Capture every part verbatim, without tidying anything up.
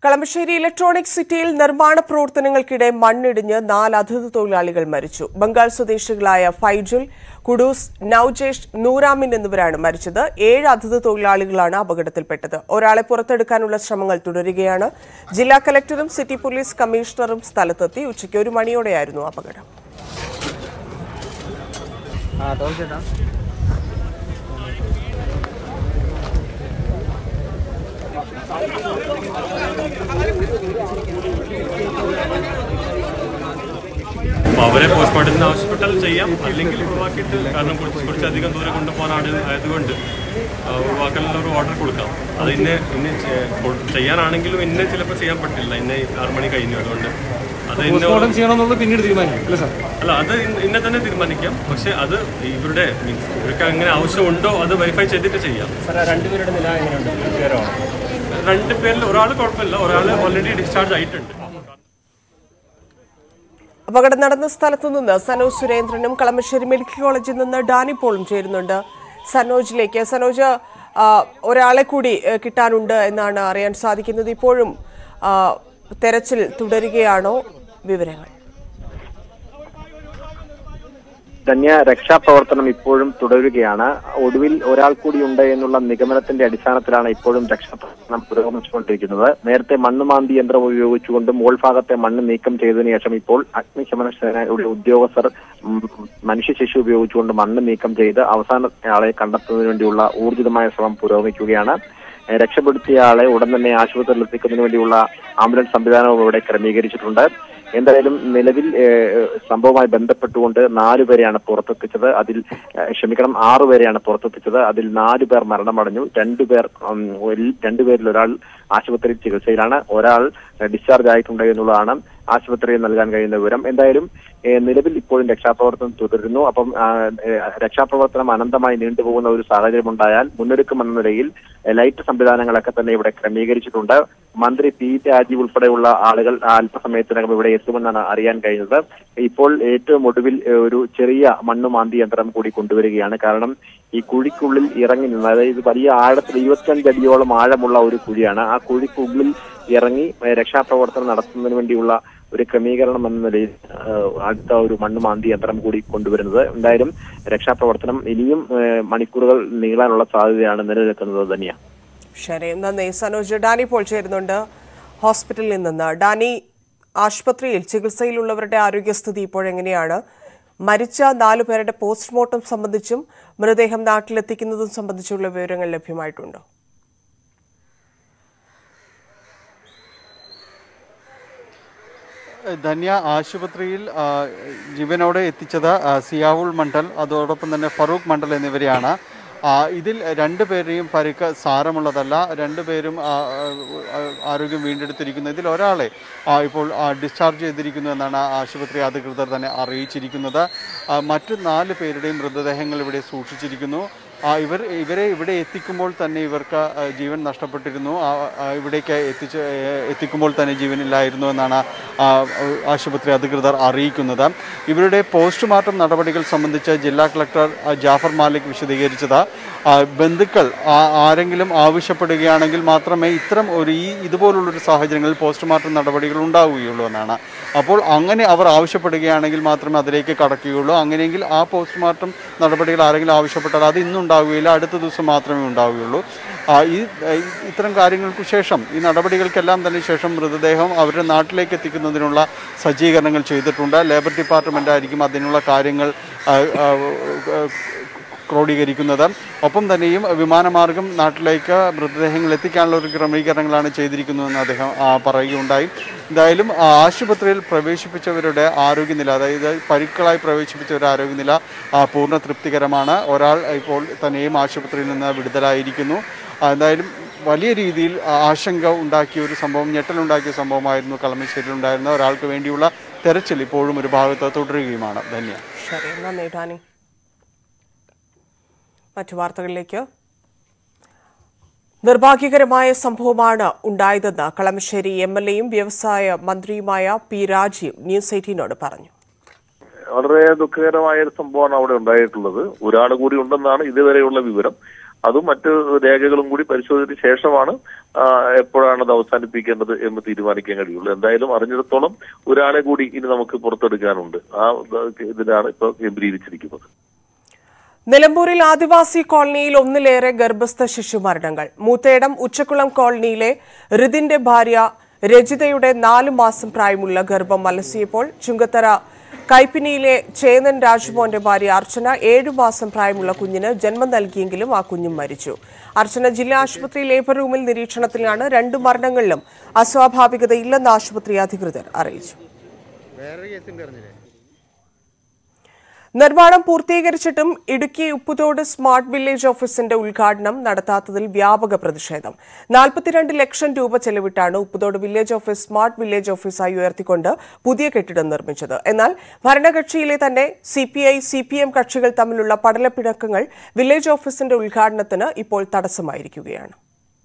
Kalamassery electronic സിറ്റിയിൽ നിർമ്മാണ പ്രവർത്തനങ്ങൾക്കിടെ മണ്ണിടിഞ്ഞ് നാല് അതിഥി തൊഴിലാളികൾ മരിച്ചു. ബംഗാൾ സ്വദേശികളായ ഫൈജുൽ, കുഡൂസ്, നൌജേഷ്, നൂറാമിൻ എന്നിവരാണ് മരിച്ചത്. ഏഴ് അതിഥി തൊഴിലാളികളാണ് അപകടത്തിൽപ്പെട്ടത്. ഒരാളെ പുറത്തെടുക്കാനുള്ള ശ്രമങ്ങൾ തുടരുകയാണ്. ജില്ലാ കലക്ടറും സിറ്റി പോലീസ് കമ്മീഷണറും സ്ഥലത്തെത്തി. ഉച്ചയ്ക്ക് ഒരു മണിയോടെയായിരുന്നു അപകടം. അവരെ പോസ്റ്റ്മോർട്ടത്തിന് ആവശ്യപ്പെട്ടാൽ ചെയ്യാം, അല്ലെങ്കിൽ ഒഴിവാക്കിയിട്ട്, കാരണം കുറച്ച് കുറച്ചധികം ദൂരം കൊണ്ടുപോകാനാണ് ആയതുകൊണ്ട് ഒഴിവാക്കാനുള്ള ഒരു ഓർഡർ കൊടുക്കാം. അത് ഇന്ന് ഇന്ന് ചെയ്യാനാണെങ്കിലും ഇന്ന് ചിലപ്പോൾ ചെയ്യാൻ പറ്റില്ല, ഇന്ന് ആറ് മണി കഴിഞ്ഞു. അതുകൊണ്ട് അത് പിന്നീട് തീരുമാനിക്കാം. അല്ല, അത് ഇന്നെ തന്നെ തീരുമാനിക്കാം. പക്ഷെ അത് ഇവരുടെ മീൻസ് ഇവർക്ക് അങ്ങനെ ആവശ്യമുണ്ടോ അത് വെരിഫൈ ചെയ്തിട്ട് ചെയ്യാം. രണ്ടുപേരുടെ നില എങ്ങനെയുണ്ട്? രണ്ട് പേരിൽ ഒരാൾ കുഴപ്പമില്ല, ഒരാൾ ഓൾറെഡി ഡിസ്ചാർജ് ആയിട്ടുണ്ട്. അപകടം നടന്ന സ്ഥലത്തു നിന്ന് സനോജ് സുരേന്ദ്രനും കളമശ്ശേരി മെഡിക്കൽ കോളേജിൽ നിന്ന് ഡാനി പോളും ചേരുന്നുണ്ട്. സനോജിലേക്ക്. സനോജ്, ഒരാളെ കൂടി കിട്ടാനുണ്ട് എന്നാണ് അറിയാൻ സാധിക്കുന്നത്. ഇപ്പോഴും തെരച്ചിൽ തുടരുകയാണോ? വിവരങ്ങൾ. ധന്യ, രക്ഷാപ്രവർത്തനം ഇപ്പോഴും തുടരുകയാണ്. ഒടുവിൽ ഒരാൾ കൂടി ഉണ്ട് എന്നുള്ള നിഗമനത്തിന്റെ അടിസ്ഥാനത്തിലാണ് ഇപ്പോഴും രക്ഷാപ്രവർത്തനം പുരോഗമിച്ചുകൊണ്ടിരിക്കുന്നത്. നേരത്തെ മണ്ണുമാന്തി യന്ത്രം ഉപയോഗിച്ചുകൊണ്ട് മോൾ ഭാഗത്തെ മണ്ണ് നീക്കം ചെയ്തതിനു ശേഷം ഇപ്പോൾ അഗ്നിശമന സേനയുടെ ഉദ്യോഗസ്ഥർ മനുഷ്യശേഷി ഉപയോഗിച്ചുകൊണ്ട് മണ്ണ് നീക്കം ചെയ്ത് അവസാന ആളെ കണ്ടെത്തുന്നതിന് വേണ്ടിയുള്ള ഊർജിതമായ ശ്രമം പുരോഗമിക്കുകയാണ്. രക്ഷപ്പെടുത്തിയ ആളെ ഉടൻ തന്നെ ആശുപത്രിയിൽ എത്തിക്കുന്നതിന് വേണ്ടിയുള്ള ആംബുലൻസ് സംവിധാനവും ഇവിടെ ക്രമീകരിച്ചിട്ടുണ്ട്. എന്തായാലും നിലവിൽ സംഭവവുമായി ബന്ധപ്പെട്ടുകൊണ്ട് നാലുപേരെയാണ് പുറത്തെത്തിച്ചത്. അതിൽ ക്ഷമിക്കണം ആറുപേരെയാണ് പുറത്തെത്തിച്ചത്. അതിൽ നാലു പേർ മരണമടഞ്ഞു. രണ്ടുപേർ രണ്ടുപേരിൽ ഒരാൾ ആശുപത്രിയിൽ ചികിത്സയിലാണ്. ഒരാൾ ഡിസ്ചാർജ് ആയിട്ടുണ്ട് എന്നുള്ളതാണ് ആശുപത്രിയിൽ നൽകാൻ കഴിയുന്ന വിവരം. എന്തായാലും നിലവിൽ ഇപ്പോഴും രക്ഷാപ്രവർത്തനം തുടരുന്നു. അപ്പം രക്ഷാപ്രവർത്തനം അനന്തമായി നീണ്ടുപോകുന്ന ഒരു സാഹചര്യം ഉണ്ടായാൽ മുന്നൊരുക്കം എന്ന നിലയിൽ ലൈറ്റ് സംവിധാനങ്ങളൊക്കെ തന്നെ ഇവിടെ ക്രമീകരിച്ചിട്ടുണ്ട്. മന്ത്രി പി രാജീവ് ഉൾപ്പെടെയുള്ള ആളുകൾ അല്പസമയത്തിനകം ഇവിടെ എത്തുമെന്നാണ് അറിയാൻ കഴിഞ്ഞത്. ഇപ്പോൾ ഏറ്റവും ഒടുവിൽ ഒരു ചെറിയ മണ്ണുമാന്തി യന്ത്രം കൂടി കൊണ്ടുവരികയാണ്. കാരണം ഈ കുഴിക്കുള്ളിൽ ഇറങ്ങി നിന്ന്, അതായത് വലിയ ആഴത്തിൽ ഇരുപത്തിയഞ്ച് അടിയോളം ആഴമുള്ള ഒരു കുഴിയാണ്. ആ കുഴിക്കുള്ളിൽ ഇറങ്ങി രക്ഷാപ്രവർത്തനം നടത്തുന്നതിന് വേണ്ടിയുള്ള ഒരു ക്രമീകരണം എന്ന നിലയിൽ അടുത്ത ഒരു മണ്ണുമാന്തി യന്ത്രം കൂടി കൊണ്ടുവരുന്നത്. എന്തായാലും രക്ഷാപ്രവർത്തനം ഇനിയും മണിക്കൂറുകൾ നീളാനുള്ള സാധ്യതയാണ് നിലനിൽക്കുന്നത് തന്നെയാണ്. ശരി, നന്ദി സനോജ്. ഡാനി പോൾ ചേരുന്നുണ്ട് ഹോസ്പിറ്റലിൽ നിന്ന്. ഡാനി, ആശുപത്രിയിൽ ചികിത്സയിലുള്ളവരുടെ ആരോഗ്യസ്ഥിതി ഇപ്പോഴെങ്ങനെയാണ്? മരിച്ച നാലു പേരുടെ പോസ്റ്റ്മോർട്ടം സംബന്ധിച്ചും മൃതദേഹം നാട്ടിലെത്തിക്കുന്നതും സംബന്ധിച്ചുള്ള വിവരങ്ങൾ ലഭ്യമായിട്ടുണ്ടോ? ധന്യ, ആശുപത്രിയിൽ ജീവനോടെ എത്തിച്ചത് സിയാവുൾ മണ്ഡൽ, അതോടൊപ്പം തന്നെ ഫറൂഖ് മണ്ഡൽ എന്നിവരെയാണ്. ഇതിൽ രണ്ടുപേരെയും പരിക്ക് സാരമുള്ളതല്ല. രണ്ടുപേരും ആരോഗ്യം വീണ്ടെടുത്തിരിക്കുന്നു. ഇതിൽ ഒരാളെ ഇപ്പോൾ ഡിസ്ചാർജ് ചെയ്തിരിക്കുന്നു എന്നാണ് ആശുപത്രി അധികൃതർ തന്നെ അറിയിച്ചിരിക്കുന്നത്. മറ്റു നാല് പേരുടെയും മൃതദേഹങ്ങൾ ഇവിടെ സൂക്ഷിച്ചിരിക്കുന്നു. ഇവർ ഇവരെ ഇവിടെ എത്തിക്കുമ്പോൾ തന്നെ ഇവർക്ക് ജീവൻ നഷ്ടപ്പെട്ടിരുന്നു. ഇവിടേക്ക് എത്തിച്ച് എത്തിക്കുമ്പോൾ തന്നെ ജീവനില്ലായിരുന്നു എന്നാണ് ആശുപത്രി അധികൃതർ അറിയിക്കുന്നത്. ഇവരുടെ പോസ്റ്റ്മോർട്ടം നടപടികൾ സംബന്ധിച്ച് ജില്ലാ കളക്ടർ ജാഫർ മാലിക് വിശദീകരിച്ചത്, ബന്ധുക്കൾ ആരെങ്കിലും ആവശ്യപ്പെടുകയാണെങ്കിൽ മാത്രമേ ഇത്തരം ഒരു ഈ ഇതുപോലുള്ളൊരു സാഹചര്യങ്ങളിൽ പോസ്റ്റ്മോർട്ടം നടപടികൾ ഉണ്ടാവുകയുള്ളൂ എന്നാണ്. അപ്പോൾ അങ്ങനെ അവർ ആവശ്യപ്പെടുകയാണെങ്കിൽ മാത്രമേ അതിലേക്ക് കടക്കുകയുള്ളൂ. അങ്ങനെയെങ്കിൽ ആ പോസ്റ്റ്മോർട്ടം നടപടികൾ ആരെങ്കിലും ആവശ്യപ്പെട്ടാൽ അത് ഇന്നുണ്ടാവുകയില്ല, അടുത്ത ദിവസം മാത്രമേ ഉണ്ടാവുകയുള്ളൂ. ഈ ഇത്തരം കാര്യങ്ങൾക്ക് ശേഷം, ഈ നടപടികൾക്കെല്ലാം തന്നെ ശേഷം മൃതദേഹം അവരുടെ നാട്ടിലേക്ക് എത്തിക്കുന്നതിനുള്ള സജ്ജീകരണങ്ങൾ ചെയ്തിട്ടുണ്ട്. ലേബർ ഡിപ്പാർട്ട്മെൻ്റ് ആയിരിക്കും അതിനുള്ള കാര്യങ്ങൾ ക്രോഡീകരിക്കുന്നത്. ഒപ്പം തന്നെയും വിമാനമാർഗം നാട്ടിലേക്ക് മൃതദേഹങ്ങൾ എത്തിക്കാനുള്ള ഒരു ക്രമീകരണങ്ങളാണ് ചെയ്തിരിക്കുന്നതെന്ന് അദ്ദേഹം പറയുകയുണ്ടായി. എന്തായാലും ആശുപത്രിയിൽ പ്രവേശിപ്പിച്ചവരുടെ ആരോഗ്യനില, അതായത് പരിക്കുകളായി പ്രവേശിപ്പിച്ചവരുടെ ആരോഗ്യനില പൂർണ്ണ തൃപ്തികരമാണ്. ഒരാൾ ഇപ്പോൾ തന്നെയും ആശുപത്രിയിൽ നിന്ന് വിടുതലായിരിക്കുന്നു. എന്തായാലും വലിയ രീതിയിൽ ആശങ്ക ഉണ്ടാക്കിയ ഒരു സംഭവം, ഞെട്ടലുണ്ടാക്കിയ സംഭവമായിരുന്നു കളമശ്ശേരിയിൽ ഉണ്ടായിരുന്ന ഒരാൾക്ക് വേണ്ടിയുള്ള തെരച്ചിൽ ഇപ്പോഴും ഒരു ഭാഗത്ത് തുടരുകയുമാണ്. ധന്യ. മറ്റു വാർത്തകളിലേക്ക്. നിർഭാഗ്യകരമായ സംഭവമാണ് ഉണ്ടായതെന്ന് കളമശ്ശേരി എം എൽ എയും വ്യവസായ മന്ത്രിയുമായ പി രാജീവ് ന്യൂസ് എയ്റ്റീനോട് പറഞ്ഞു. വളരെ ദുഃഖകരമായ ഒരു സംഭവമാണ് അവിടെ ഉണ്ടായിട്ടുള്ളത്. ഒരാൾ കൂടി ഉണ്ടെന്നാണ് ഇതുവരെയുള്ള വിവരം. അതും മറ്റ് രേഖകളും കൂടി പരിശോധിച്ച ശേഷമാണ് എപ്പോഴാണ് അത് അവസാനിപ്പിക്കേണ്ടത് എന്ന് തീരുമാനിക്കാൻ കഴിയുള്ളൂ. എന്തായാലും അറിഞ്ഞിടത്തോളം ഒരാളെ കൂടി ഇനി നമുക്ക് പുറത്തെടുക്കാനുണ്ട്. ആ ഇതിലാണ് ഇപ്പോൾ കേന്ദ്രീകരിച്ചിരിക്കുന്നത്. നിലമ്പൂരിൽ ആദിവാസി കോളനിയിൽ ഒന്നിലേറെ ഗർഭസ്ഥ ശിശു മരണങ്ങൾ. മൂത്തേടം ഉച്ചക്കുളം കോളനിയിലെ ഋതിന്റെ ഭാര്യ രജിതയുടെ നാലു മാസം പ്രായമുള്ള ഗർഭം അലസിയപ്പോൾ ചുങ്കത്തറ കൈപ്പിനിയിലെ ചേതൻ രാജ്മോന്റെ ഭാര്യ അർച്ചന ഏഴു മാസം പ്രായമുള്ള കുഞ്ഞിന് ജന്മം നൽകിയെങ്കിലും ആ കുഞ്ഞും മരിച്ചു. അർച്ചന ജില്ലാ ആശുപത്രി ലേബർ റൂമിൽ നിരീക്ഷണത്തിലാണ്. രണ്ടു മരണങ്ങളിലും അസ്വാഭാവികതയില്ലെന്ന് ആശുപത്രി അധികൃതർ അറിയിച്ചു. നിർമ്മാണം പൂർത്തീകരിച്ചിട്ടും ഇടുക്കി ഉപ്പുതോട് സ്മാർട്ട് വില്ലേജ് ഓഫീസിന്റെ ഉദ്ഘാടനം നടത്താത്തതിൽ വ്യാപക പ്രതിഷേധം. നാൽപ്പത്തിരണ്ട് ലക്ഷം രൂപ ചെലവിട്ടാണ് Upputhodu village office smart village ഓഫീസായി ഉയർത്തിക്കൊണ്ട് പുതിയ കെട്ടിടം നിർമ്മിച്ചത്. എന്നാൽ ഭരണകക്ഷിയിലെ തന്നെ C P I C P M കക്ഷികൾ തമ്മിലുള്ള പടലപ്പിണക്കങ്ങൾ വില്ലേജ് ഓഫീസിന്റെ ഉദ്ഘാടനത്തിന് ഇപ്പോൾ തടസ്സമായിരിക്കുകയാണ്.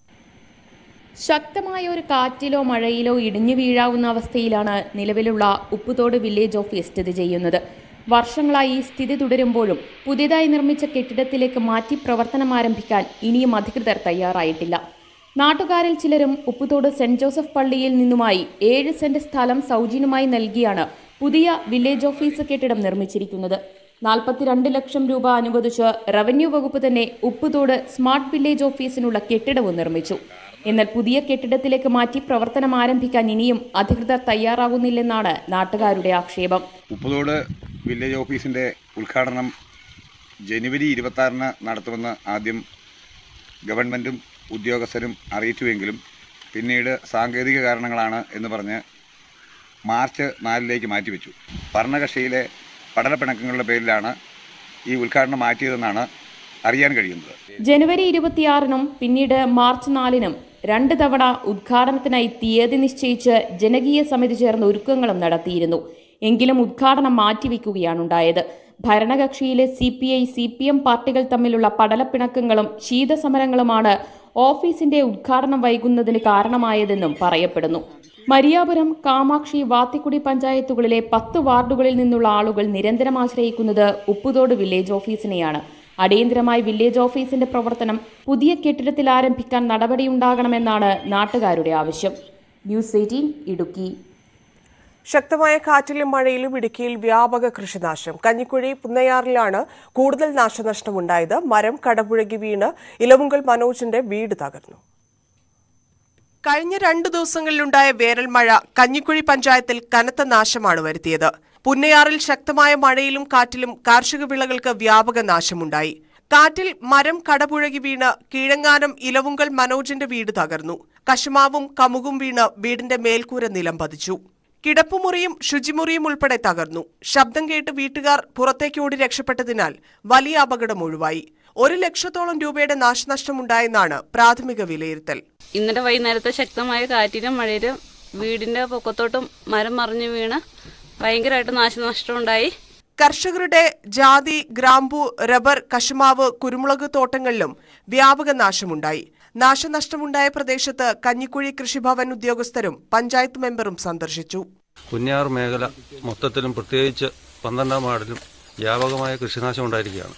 ശക്തമായ ഒരു കാറ്റിലോ മഴയിലോ ഇടിഞ്ഞു വീഴാവുന്ന അവസ്ഥയിലാണ് നിലവിലുള്ള ഉപ്പുതോട് വില്ലേജ് ഓഫീസ് സ്ഥിതി ചെയ്യുന്നത്. വർഷങ്ങളായി ഈ സ്ഥിതി തുടരുമ്പോഴും പുതിയതായി നിർമ്മിച്ച കെട്ടിടത്തിലേക്ക് മാറ്റി പ്രവർത്തനം ആരംഭിക്കാൻ ഇനിയും അധികൃതർ തയ്യാറായിട്ടില്ല. നാട്ടുകാരിൽ ചിലരും ഉപ്പുതോട് സെന്റ് ജോസഫ് പള്ളിയിൽ നിന്നുമായി ഏഴ് സെന്റ് സ്ഥലം സൗജന്യമായി നൽകിയാണ് പുതിയ വില്ലേജ് ഓഫീസ് കെട്ടിടം നിർമ്മിച്ചിരിക്കുന്നത്. നാൽപ്പത്തിരണ്ട് ലക്ഷം രൂപ അനുവദിച്ച് റവന്യൂ വകുപ്പ് തന്നെ ഉപ്പുതോട് സ്മാർട്ട് വില്ലേജ് ഓഫീസിനുള്ള കെട്ടിടവും നിർമ്മിച്ചു. എന്നാൽ പുതിയ കെട്ടിടത്തിലേക്ക് മാറ്റി പ്രവർത്തനം ആരംഭിക്കാൻ ഇനിയും അധികൃതർ തയ്യാറാകുന്നില്ലെന്നാണ് നാട്ടുകാരുടെ ആക്ഷേപം. ഉപ്പുതോട് വില്ലേജ് ഓഫീസിൻ്റെ ഉദ്ഘാടനം ജനുവരി ഇരുപത്തി ആറിന് നടത്തുമെന്ന് ആദ്യം ഗവൺമെൻറ്റും ഉദ്യോഗസ്ഥരും അറിയിച്ചുവെങ്കിലും പിന്നീട് സാങ്കേതിക കാരണങ്ങളാണ് എന്ന് പറഞ്ഞ് മാർച്ച് നാലിലേക്ക് മാറ്റിവെച്ചു. ഭരണകക്ഷിയിലെ പടലപ്പിണക്കങ്ങളുടെ പേരിലാണ് ഈ ഉദ്ഘാടനം മാറ്റിയതെന്നാണ് അറിയാൻ കഴിയുന്നത്. ജനുവരി ഇരുപത്തിയാറിനും പിന്നീട് മാർച്ച് നാലിനും രണ്ട് തവണ ഉദ്ഘാടനത്തിനായി തീയതി നിശ്ചയിച്ച് ജനകീയ സമിതി ചേർന്ന് ഒരുക്കങ്ങളും നടത്തിയിരുന്നു. എങ്കിലും ഉദ്ഘാടനം മാറ്റിവെക്കുകയാണുണ്ടായത്. ഭരണകക്ഷിയിലെ C P I C P M പാർട്ടികൾ തമ്മിലുള്ള പടലപ്പിണക്കങ്ങളും ശീതസമരങ്ങളുമാണ് ഓഫീസിന്റെ ഉദ്ഘാടനം വൈകുന്നതിന് കാരണമായതെന്നും പറയപ്പെടുന്നു. മരിയാപുരം, കാമാക്ഷി, വാത്തിക്കുടി പഞ്ചായത്തുകളിലെ പത്ത് വാർഡുകളിൽ നിന്നുള്ള ആളുകൾ നിരന്തരം ആശ്രയിക്കുന്നത് ഉപ്പുതോട് വില്ലേജ് ഓഫീസിനെയാണ്. അടിയന്തരമായി വില്ലേജ് ഓഫീസിന്റെ പ്രവർത്തനം പുതിയ കെട്ടിടത്തിൽ ആരംഭിക്കാൻ നടപടിയുണ്ടാകണമെന്നാണ് നാട്ടുകാരുടെ ആവശ്യം. News eighteen Idukki. ശക്തമായ കാറ്റിലും മഴയിലും ഇടുക്കിയിൽ വ്യാപക കൃഷിനാശം. കഞ്ഞിക്കുഴി പുന്നയാറിലാണ് കൂടുതൽ നാശനഷ്ടമുണ്ടായത്. മരം കടപുഴകി വീണ് ഇലവുങ്കൽ മനോജിന്റെ വീട് തകർന്നു. കഴിഞ്ഞ രണ്ടു ദിവസങ്ങളിലുണ്ടായ വേനൽ മഴ കഞ്ഞിക്കുഴി പഞ്ചായത്തിൽ കനത്ത നാശമാണ് വരുത്തിയത്. പുന്നയാറിൽ ശക്തമായ മഴയിലും കാറ്റിലും കാർഷിക വിളകൾക്ക് വ്യാപക നാശമുണ്ടായി. കാറ്റിൽ മരം കടപുഴകി വീണ് കീഴങ്ങാനം ഇലവുങ്കൽ മനോജിന്റെ വീട് തകർന്നു. കശുമാവും കമുകും വീണ് വീടിന്റെ മേൽക്കൂര നിലം പതിച്ചു. കിടപ്പുമുറിയും ശുചിമുറിയും ഉൾപ്പെടെ തകർന്നു. ശബ്ദം കേട്ട് വീട്ടുകാർ പുറത്തേക്കോടി രക്ഷപ്പെട്ടതിനാൽ വലിയ അപകടം ഒഴിവായി. ഒരു ലക്ഷത്തോളം രൂപയുടെ നാശനഷ്ടമുണ്ടായെന്നാണ് പ്രാഥമിക വിലയിരുത്തൽ. ഇന്നലെ വൈകുന്നേരത്തെ ശക്തമായ കാറ്റിലും മഴയിലും വീടിന്റെ പൊക്കത്തോട്ടും മരം മറിഞ്ഞു വീണ് ഭയങ്കരമായിട്ട് നാശനഷ്ടമുണ്ടായി. കർഷകരുടെ ജാതി, ഗ്രാമ്പു, റബ്ബർ, കശുമാവ്, കുരുമുളക് തോട്ടങ്ങളിലും വ്യാപക നാശമുണ്ടായി. നാശനഷ്ടമുണ്ടായ പ്രദേശത്ത് കഞ്ഞിക്കുഴി കൃഷിഭവൻ ഉദ്യോഗസ്ഥരും പഞ്ചായത്ത് മെമ്പറും സന്ദർശിച്ചു. പുന്നയാർ മേഖല മൊത്തത്തിലും പ്രത്യേകിച്ച് പന്ത്രണ്ടാം വാർഡിലും വ്യാപകമായ കൃഷിനാശം ഉണ്ടായിരിക്കുകയാണ്.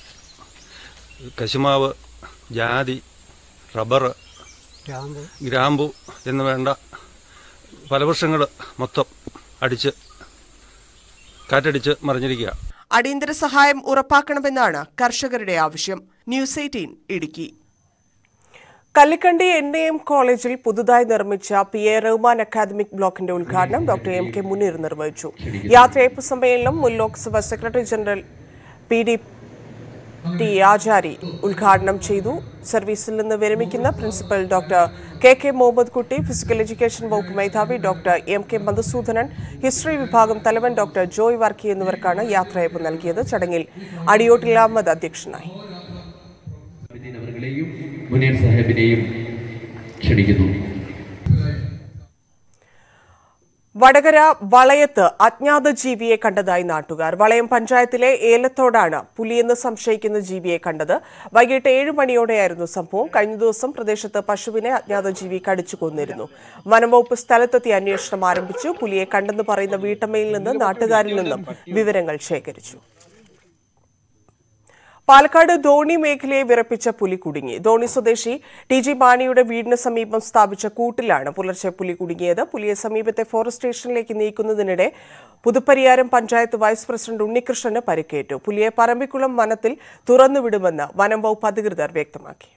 കശുമാവ്, ജാതി, റബ്ബർ, ഗ്രാമ്പു എന്ന് വേണ്ട ഫലവൃക്ഷങ്ങൾ മൊത്തം അടിച്ച് കാറ്റടിച്ച് മറിഞ്ഞിരിക്കുക. അടിയന്തര സഹായം ഉറപ്പാക്കണമെന്നാണ് കർഷകരുടെ ആവശ്യം. News eighteen Idukki. Kallikkandi N A M കോളേജിൽ പുതുതായി നിർമ്മിച്ച പി എ റഹ്മാൻ അക്കാദമിക് ബ്ലോക്കിന്റെ ഉദ്ഘാടനം ഡോക്ടർ എം കെ മുനീർ നിർവഹിച്ചു. യാത്രയയപ്പ് സമ്മേളനം മുൻ Lok Sabha secretary general P D T Achari ഉദ്ഘാടനം ചെയ്തു. സർവീസിൽ നിന്ന് വിരമിക്കുന്ന principal doctor K K Muhammad Kutty, physical education വകുപ്പ് മേധാവി doctor M K Madhusoodanan, history വിഭാഗം തലവൻ ഡോക്ടർ ജോയ് വർക്കി എന്നിവർക്കാണ് യാത്രയയപ്പ് നൽകിയത്. ചടങ്ങിൽ അടിയോട്ടിൽ അഹമ്മദ് അധ്യക്ഷനായി. വടകര വളയത്ത് അജ്ഞാത ജീവിയെ കണ്ടതായി നാട്ടുകാർ. വളയം പഞ്ചായത്തിലെ ഏലത്തോടാണ് പുലിയെന്ന് സംശയിക്കുന്ന ജീവിയെ കണ്ടത്. വൈകിട്ട് ഏഴ് മണിയോടെയായിരുന്നു സംഭവം. കഴിഞ്ഞ ദിവസം പ്രദേശത്ത് പശുവിനെ അജ്ഞാത ജീവി കടിച്ചു കൊന്നിരുന്നു. വനംവകുപ്പ് സ്ഥലത്തെത്തി അന്വേഷണം ആരംഭിച്ചു. പുലിയെ കണ്ടെന്ന് പറയുന്ന വീട്ടമ്മയിൽ നിന്ന് നാട്ടുകാരിൽ നിന്നും വിവരങ്ങൾ ശേഖരിച്ചു. പാലക്കാട് ധോണി മേഖലയെ വിറപ്പിച്ച പുലി കുടുങ്ങി. ധോണി സ്വദേശി ടി ജി മാണിയുടെ വീടിന് സമീപം സ്ഥാപിച്ച കൂട്ടിലാണ് പുലർച്ചെ പുലി കുടുങ്ങിയത്. പുലിയെ സമീപത്തെ ഫോറസ്റ്റ് സ്റ്റേഷനിലേക്ക് നീക്കുന്നതിനിടെ പുതുപ്പരിയാരം പഞ്ചായത്ത് വൈസ് പ്രസിഡന്റ് ഉണ്ണികൃഷ്ണന് പരിക്കേറ്റു. പുലിയെ പറമ്പിക്കുളം വനത്തിൽ തുറന്നുവിടുമെന്ന് വനം വകുപ്പ് അധികൃതർ വ്യക്തമാക്കി.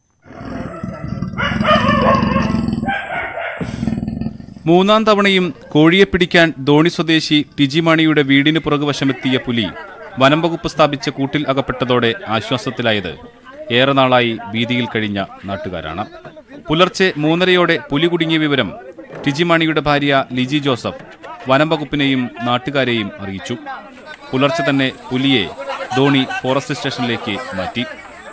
മൂന്നാം തവണയും കോഴിയെ പിടിക്കാൻ ധോണി സ്വദേശി ടിജി മാണിയുടെ വീടിന് പുറകുവശമെത്തിയ പുലി വനം വകുപ്പ് സ്ഥാപിച്ച കൂട്ടിൽ അകപ്പെട്ടതോടെ ആശ്വാസത്തിലായത് ഏറെ നാളായി ഭീതിയിൽ കഴിഞ്ഞ നാട്ടുകാരാണ്. പുലർച്ചെ മൂന്നരയോടെ പുലി കുടുങ്ങിയ വിവരം ടിജി മാണിയുടെ ഭാര്യ ലിജി ജോസഫ് വനം വകുപ്പിനെയും നാട്ടുകാരെയും അറിയിച്ചു. പുലർച്ചെ തന്നെ പുലിയെ ധോണി ഫോറസ്റ്റ് സ്റ്റേഷനിലേക്ക് മാറ്റി.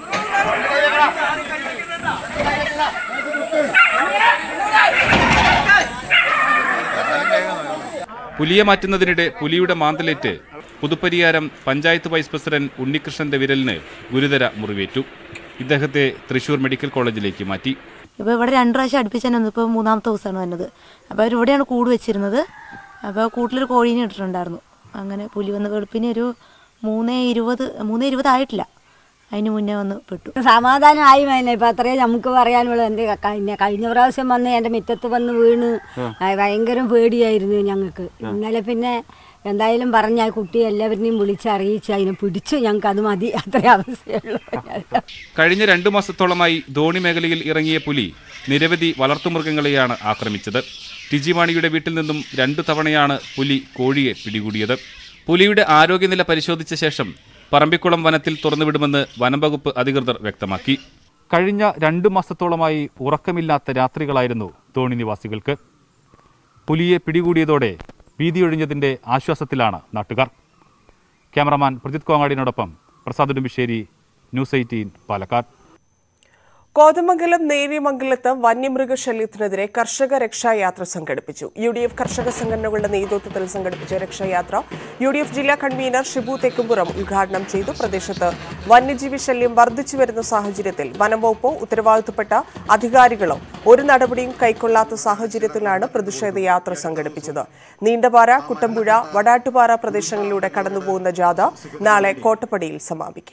പുലിയെ മാറ്റുന്നതിനിടെ പുലിയുടെ മാന്തലേറ്റ് പുതുപ്പരിയാരം പഞ്ചായത്ത് വൈസ് പ്രസിഡന്റ് ഉണ്ണികൃഷ്ണന്റെ വിരലിന് ഗുരുതര മുറിവേറ്റു. ഇദ്ദേഹത്തെ തൃശൂർ മെഡിക്കൽ കോളേജിലേക്ക് മാറ്റി. ഇപ്പോൾ ഇവിടെ രണ്ടു പ്രാവശ്യം അടുപ്പിച്ചാണ് ഇപ്പോൾ മൂന്നാമത്തെ ദിവസമാണ് വന്നത്. അപ്പോൾ അവരിവിടെയാണ് കൂട് വെച്ചിരുന്നത്. അപ്പോൾ കൂട്ടിലൊരു കോഴീനെ ഇട്ടിട്ടുണ്ടായിരുന്നു. അങ്ങനെ പുലി വന്ന് വെളുപ്പിന് ഒരു മൂന്നേ ഇരുപത് മൂന്നേ ഇരുപതായിട്ടില്ല, അതിന് മുന്നേ വന്ന് പെട്ടു. സമാധാനമായി മേലെ ഇപ്പം അത്രയും നമുക്ക് പറയാനുള്ളത്. എൻ്റെ കഴിഞ്ഞ കഴിഞ്ഞ പ്രാവശ്യം വന്ന് എൻ്റെ മുറ്റത്ത് വന്ന് വീണ് ഭയങ്കര പേടിയായിരുന്നു ഞങ്ങൾക്ക്. ഇന്നലെ പിന്നെ എന്തായാലും പറഞ്ഞ ആ കുട്ടി എല്ലാവരെയും വിളിച്ചറിയിച്ച് അതിനെ പിടിച്ചു. ഞങ്ങൾക്ക് അത് മതി, അത്ര അവസ്ഥയുള്ളൂ. കഴിഞ്ഞ രണ്ടു മാസത്തോളമായി ധോണി മേഖലയിൽ ഇറങ്ങിയ പുലി നിരവധി വളർത്തുമൃഗങ്ങളെയാണ് ആക്രമിച്ചത്. ടിജി മാണിയുടെ വീട്ടിൽ നിന്നും രണ്ടു തവണയാണ് പുലി കോഴിയെ പിടികൂടിയത്. പുലിയുടെ ആരോഗ്യനില പരിശോധിച്ച ശേഷം പറമ്പിക്കുളം വനത്തിൽ തുറന്നുവിടുമെന്ന് വനംവകുപ്പ് അധികൃതർ വ്യക്തമാക്കി. കഴിഞ്ഞ രണ്ടു മാസത്തോളമായി ഉറക്കമില്ലാത്ത രാത്രികളായിരുന്നു ധോണി നിവാസികൾക്ക്. പുലിയെ പിടികൂടിയതോടെ ഭീതിയൊഴിഞ്ഞതിന്റെ ആശ്വാസത്തിലാണ് നാട്ടുകാർ. ക്യാമറമാൻ പ്രജിത് കോങ്ങാടിനോടൊപ്പം പ്രസാദ് ഉടുമ്പിശ്ശേരി, ന്യൂസ് എയ്റ്റീൻ, പാലക്കാട്. കോതമംഗലം നേര്യമംഗലത്ത് വന്യമൃഗശല്യത്തിനെതിരെ കർഷക രക്ഷായാത്ര സംഘടിപ്പിച്ചു. യു ഡി എഫ് കർഷക സംഘടനകളുടെ നേതൃത്വത്തിൽ സംഘടിപ്പിച്ച രക്ഷായാത്ര യു ഡി എഫ് ജില്ലാ കൺവീനർ ഷിബു തെക്കുംപുറം ഉദ്ഘാടനം ചെയ്തു. പ്രദേശത്ത് വന്യജീവി ശല്യം വർദ്ധിച്ചു വരുന്ന സാഹചര്യത്തിൽ വനംവകുപ്പോ ഉത്തരവാദിത്തപ്പെട്ട അധികാരികളോ ഒരു നടപടിയും കൈക്കൊള്ളാത്ത സാഹചര്യത്തിലാണ് പ്രതിഷേധ യാത്ര സംഘടിപ്പിച്ചത്. നീണ്ടപാറ, കുട്ടമ്പുഴ, വടാട്ടുപാറ പ്രദേശങ്ങളിലൂടെ കടന്നുപോകുന്ന ജാഥ നാളെ കോട്ടപ്പടിയിൽ സമാപിക്കും.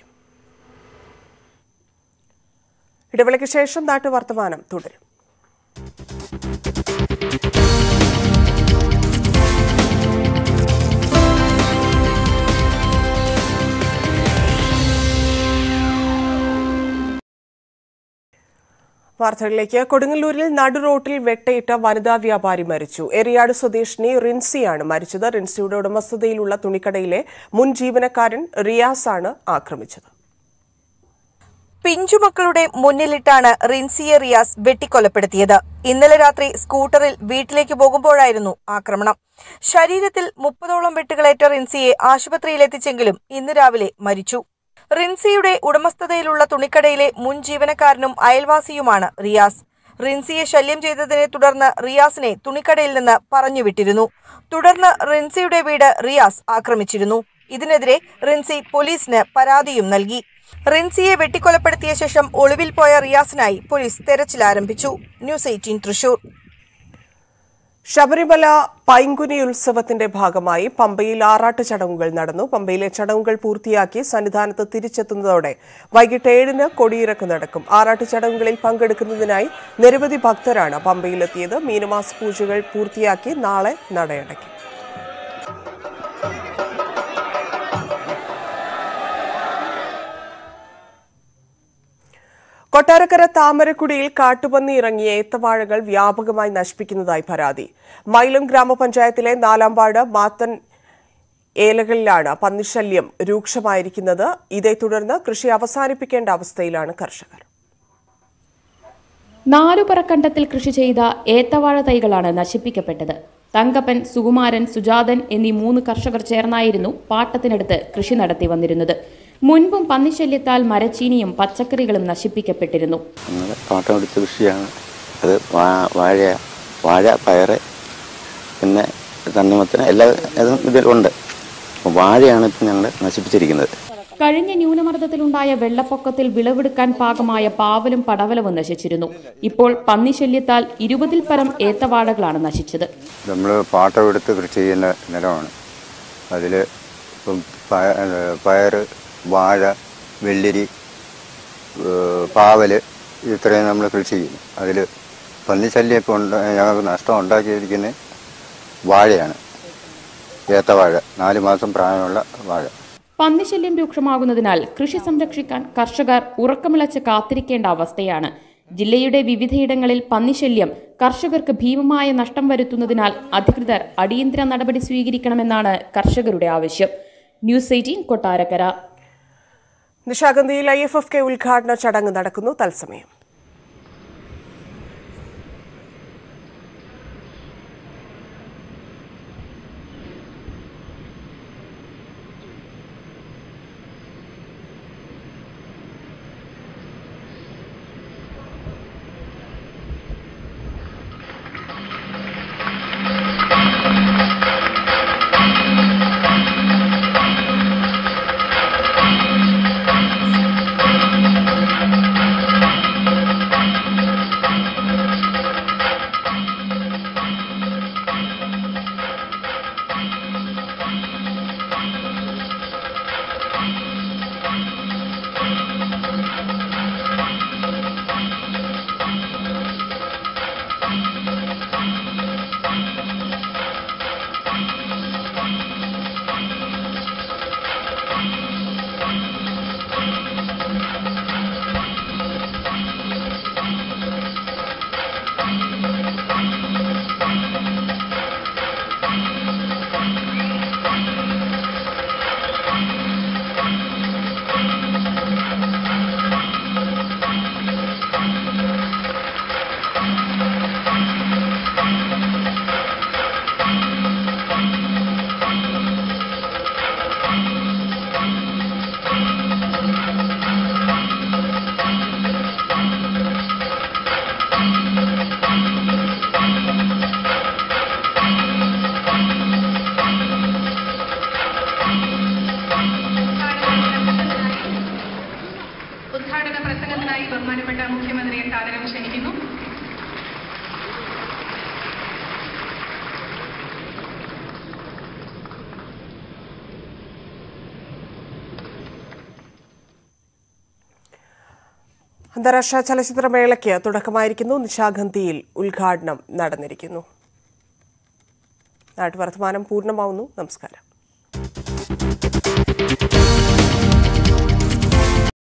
ഇടവേളയ്ക്ക് ശേഷം നാട്ടു വർത്തമാനം തുടരും. വാർത്തകളിലേക്ക്. കൊടുങ്ങല്ലൂരിൽ നടുറോട്ടിൽ വെട്ടയിട്ട വനിതാ വ്യാപാരി മരിച്ചു. എറിയാട് സ്വദേശിനി റിൻസിയാണ് മരിച്ചത്. റിൻസിയുടെ ഉടമസ്ഥതയിലുള്ള തുണിക്കടയിലെ മുൻ ജീവനക്കാരൻ റിയാസാണ് ആക്രമിച്ചത്. പിഞ്ചുമക്കളുടെ മുന്നിലിട്ടാണ് റിൻസിയെ റിയാസ് വെട്ടിക്കൊലപ്പെടുത്തിയത്. ഇന്നലെ രാത്രി സ്കൂട്ടറിൽ വീട്ടിലേക്ക് പോകുമ്പോഴായിരുന്നു ആക്രമണം. ശരീരത്തിൽ മുപ്പതോളം വെട്ടുകളേറ്റ റിൻസിയെ ആശുപത്രിയിലെത്തിച്ചെങ്കിലും ഇന്ന് രാവിലെ മരിച്ചു. റിൻസിയുടെ ഉടമസ്ഥതയിലുള്ള തുണിക്കടയിലെ മുൻ ജീവനക്കാരനും അയൽവാസിയുമാണ് റിയാസ്. റിൻസിയെ ശല്യം ചെയ്തതിനെ തുടർന്ന് റിയാസിനെ തുണിക്കടയിൽ നിന്ന് പറഞ്ഞുവിട്ടിരുന്നു. തുടർന്ന് റിൻസിയുടെ വീട് റിയാസ് ആക്രമിച്ചിരുന്നു. ഇതിനെതിരെ റിൻസി പോലീസിന് പരാതിയും നൽകി. റിൻസിയെ വെട്ടിക്കൊലപ്പെടുത്തിയ ശേഷം ഒളിവിൽ പോയ റിയാസിനായി പോലീസ് തെരച്ചിൽ ആരംഭിച്ചു. News eighteen Thrissur. ശബരിമല പൈങ്കുനി ഉത്സവത്തിന്റെ ഭാഗമായി പമ്പയിൽ ആറാട്ട് ചടങ്ങുകൾ നടന്നു. പമ്പയിലെ ചടങ്ങുകൾ പൂർത്തിയാക്കി സന്നിധാനത്ത് തിരിച്ചെത്തുന്നതോടെ വൈകിട്ട് ഏഴിന് കൊടിയിറക്ക് നടക്കും. ആറാട്ട് ചടങ്ങുകളിൽ പങ്കെടുക്കുന്നതിനായി നിരവധി ഭക്തരാണ് പമ്പയിലെത്തിയത്. മീനമാസ പൂജകൾ പൂർത്തിയാക്കി നാളെ നടയടയ്ക്കും. കൊട്ടാരക്കര താമരക്കുടിയിൽ കാട്ടുപന്നി ഇറങ്ങിയ ഏത്തവാഴകൾ വ്യാപകമായി നശിപ്പിക്കുന്നതായി പരാതി. മൈലം ഗ്രാമപഞ്ചായത്തിലെ നാലാം വാർഡ് മാത്തൻ ഏലകളിലാണ് പന്നിശല്യം രൂക്ഷമായിരിക്കുന്നത്. ഇതേ തുടർന്ന് കൃഷി അവസാനിപ്പിക്കേണ്ട അവസ്ഥയിലാണ് കർഷകർ. നാലുപറക്കണ്ടത്തിൽ കൃഷി ചെയ്ത ഏത്തവാഴ തൈകളാണ് നശിപ്പിക്കപ്പെട്ടത്. തങ്കപ്പൻ, സുകുമാരൻ, സുജാതൻ എന്നീ മൂന്ന് കർഷകർ ചേർന്നായിരുന്നു പാട്ടത്തിനടുത്ത് കൃഷി നടത്തി വന്നിരുന്നത്. മുൻപും പന്നിശല്യത്താൽ മരച്ചീനിയും പച്ചക്കറികളും നശിപ്പിക്കപ്പെട്ടിരുന്നു. പാട്ടം പിടിച്ച കൃഷിയാണ് അത്. വാഴ വാഴ പയറ് പിന്നെ തണ്ണിമത്തന് എല്ലാ ഇതും ഇതിലുണ്ട്. വാഴയാണ് ഇപ്പം ഞങ്ങൾ നശിപ്പിച്ചിരിക്കുന്നത്. കഴിഞ്ഞ ന്യൂനമർദ്ദത്തിലുണ്ടായ വെള്ളപ്പൊക്കത്തിൽ വിളവെടുക്കാൻ പാകമായ പാവലും പടവലവും നശിച്ചിരുന്നു. ഇപ്പോൾ പന്നിശല്യത്താൽ ഇരുപതിൽ പരം ഏത്തവാഴകളാണ് നശിച്ചത്. നമ്മൾ പാട്ടമെടുത്ത് കൃഷി ചെയ്യുന്ന നിലമാണ്. അതിൽ ഇപ്പം പയറ്, വാഴ, വെള്ളരി, പാവൽ ഇത്രയും നമ്മൾ കൃഷി ചെയ്യുന്നു. അതിൽ പന്നിശല്യമൊക്കെ ഉണ്ട്. ഞങ്ങൾക്ക് നഷ്ടം ഉണ്ടാക്കിയിരിക്കുന്നത് വാഴയാണ്. ഏത്തവാഴ, നാല് മാസം പ്രായമുള്ള വാഴ. പന്നിശല്യം രൂക്ഷമാകുന്നതിനാൽ കൃഷി സംരക്ഷിക്കാൻ കർഷകർ ഉറക്കമിളച്ച് കാത്തിരിക്കേണ്ട അവസ്ഥയാണ്. ജില്ലയുടെ വിവിധയിടങ്ങളിൽ പന്നിശല്യം കർഷകർക്ക് ഭീമമായ നഷ്ടം വരുത്തുന്നതിനാൽ അധികൃതർ അടിയന്തര നടപടി സ്വീകരിക്കണമെന്നാണ് കർഷകരുടെ ആവശ്യം. News eighteen Kottarakkara. നിശാഗന്ധിയിൽ ഐ എഫ് എഫ് കെ ഉദ്ഘാടന ചടങ്ങ് നടക്കുന്നു. തത്സമയം ഉദ്ഘാടന പ്രസംഗത്തിനായി ബഹുമാനപ്പെട്ട മുഖ്യമന്ത്രിയെ സാദരം ക്ഷണിക്കുന്നു. അന്താരാഷ്ട്ര ചലച്ചിത്രമേളയ്ക്ക് തുടക്കമായിരിക്കുന്നു. നിശാഗന്ധിയിൽ ഉദ്ഘാടനം നടന്നിരിക്കുന്നു. നാട്ടുവർത്തമാനം പൂർണ്ണമാവുന്നു. നമസ്കാരം.